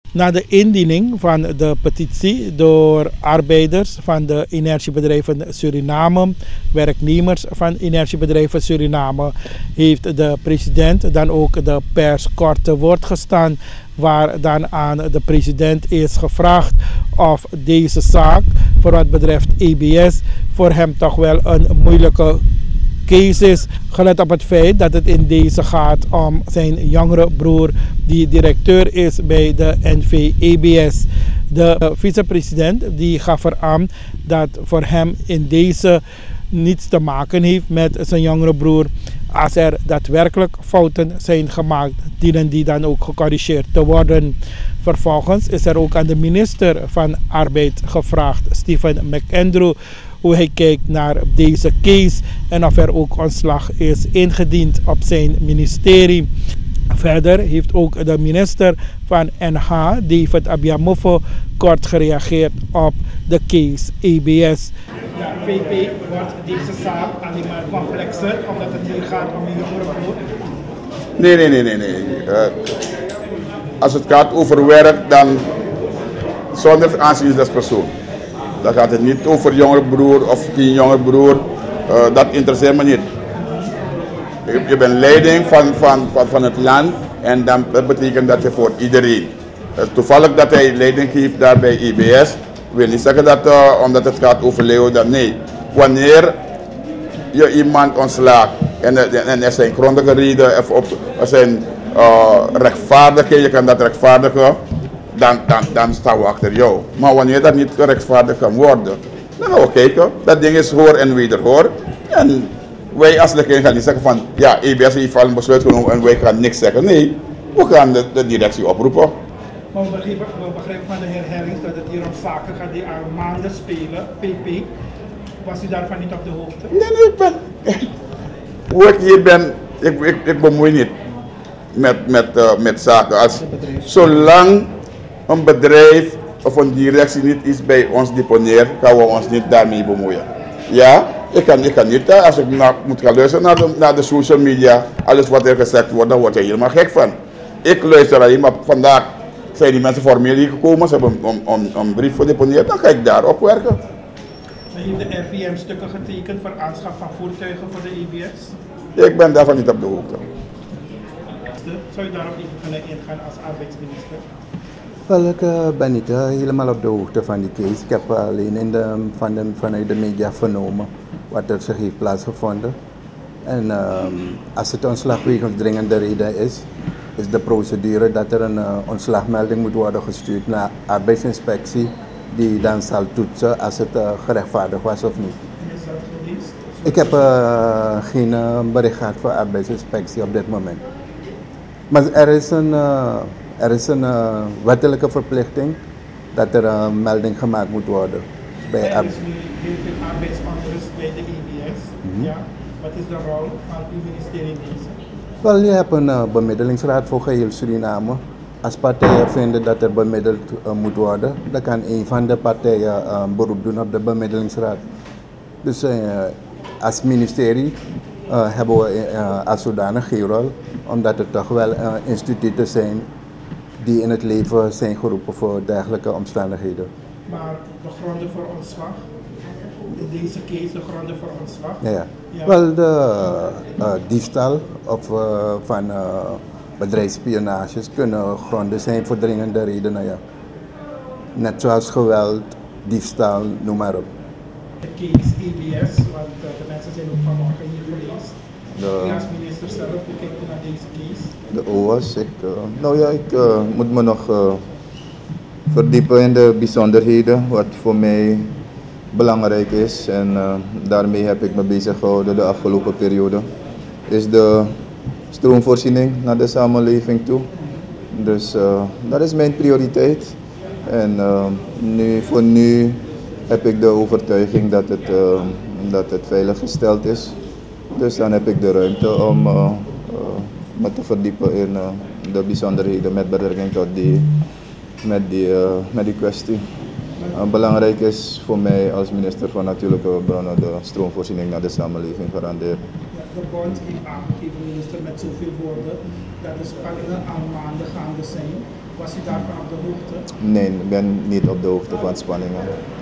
Na de indiening van de petitie door arbeiders van de energiebedrijven Suriname, werknemers van energiebedrijven Suriname, heeft de president dan ook de pers kort te woord gestaan, waar dan aan de president is gevraagd of deze zaak, voor wat betreft EBS, voor hem toch wel een moeilijke case is, gelet op het feit dat het in deze gaat om zijn jongere broer die directeur is bij de NV-EBS. De vicepresident die gaf eraan dat voor hem in deze niets te maken heeft met zijn jongere broer. Als er daadwerkelijk fouten zijn gemaakt, dienen die dan ook gecorrigeerd te worden. Vervolgens is er ook aan de minister van Arbeid gevraagd, Stephen McAndrew, hoe hij kijkt naar deze case en of er ook ontslag is ingediend op zijn ministerie. Verder heeft ook de minister van NH, David Abiamofo, kort gereageerd op de case EBS. Ja, VP wordt deze zaak alleen maar complexer omdat het hier gaat om een jongere broer. Nee. Als het gaat over werk, dan zonder aanzien des persoon. Dan gaat het niet over jongere broer of geen jongere broer. Dat interesseert me niet. Je bent leiding van het land en dan betekent dat je voor iedereen. Toevallig dat hij leiding geeft daar bij EBS, wil niet zeggen dat omdat het gaat over Leo, dat nee. Wanneer je iemand ontslaat en er zijn grondige reden of er zijn rechtvaardigheden, je kan dat rechtvaardigen, dan staan we achter jou. Maar wanneer dat niet gerechtvaardigd kan worden, dan gaan we kijken. Dat ding is hoor en wederhoor. En wij als de gaan niet zeggen van ja, EBS heeft al een besluit genomen en wij gaan niks zeggen. Nee, we gaan de directie oproepen. Maar we begrijpen van de heer Herrings dat het hier om zaken gaat die al maanden spelen. PP, was u daarvan niet op de hoogte? Nee, hoe ik hier ben, ik bemoei niet met zaken. Zolang een bedrijf of een directie niet iets bij ons deponeert, gaan we ons niet daarmee bemoeien. Ja, ik kan niet, als ik moet gaan luisteren naar de social media, alles wat er gezegd wordt, dan word je helemaal gek van. Ik luister alleen maar vandaag. Zijn die mensen formeel hier gekomen, ze hebben een brief gedeponeerd, dan ga ik daarop werken. Heeft de RVM stukken getekend voor aanschaf van voertuigen voor de EBS? Ik ben daarvan niet op de hoogte. Zou je daarop even kunnen ingaan als arbeidsminister? Wel, ik ben niet helemaal op de hoogte van die case. Ik heb alleen vanuit de media vernomen wat er zich heeft plaatsgevonden. En als het ontslag wegens dringende reden is de procedure dat er een ontslagmelding moet worden gestuurd naar arbeidsinspectie, die dan zal toetsen als het gerechtvaardigd was of niet. Is dat geweest? Ik heb geen bericht gehad voor arbeidsinspectie op dit moment. Maar er is een wettelijke verplichting dat er een melding gemaakt moet worden. Er is nu heel veel arbeidsonrust bij de EBS. Ja. Wat is de rol van uw ministerie in deze? Wel, je hebt een bemiddelingsraad voor geheel Suriname. Als partijen vinden dat er bemiddeld moet worden, dan kan een van de partijen beroep doen op de bemiddelingsraad. Dus als ministerie hebben we als zodanig geen rol, omdat er toch wel instituten zijn die in het leven zijn geroepen voor dergelijke omstandigheden. Maar de gronden voor ontslag? In deze case de gronden voor ontslag? Ja. Wel, de diefstal of van bedrijfsspionages kunnen gronden zijn voor dringende redenen. Ja. Net zoals geweld, diefstal, noem maar op. De case EBS, want de mensen zijn ook vanmorgen hier geweest. U als minister zelf, hoe kijkt u naar deze case? De OAS, ik moet me nog verdiepen in de bijzonderheden, wat voor mij belangrijk is. En daarmee heb ik me bezig gehouden de afgelopen periode. Is de stroomvoorziening naar de samenleving toe. Dus dat is mijn prioriteit. En voor nu heb ik de overtuiging dat het veilig gesteld is. Dus dan heb ik de ruimte om me te verdiepen in de bijzonderheden met betrekking tot die kwestie. Belangrijk is voor mij als minister van Natuurlijke Bronnen de stroomvoorziening naar de samenleving garanderen. De bond heeft aangegeven, minister, met zoveel woorden, dat de spanningen al maanden gaande zijn. Was u daarvan op de hoogte? Nee, ik ben niet op de hoogte van spanningen.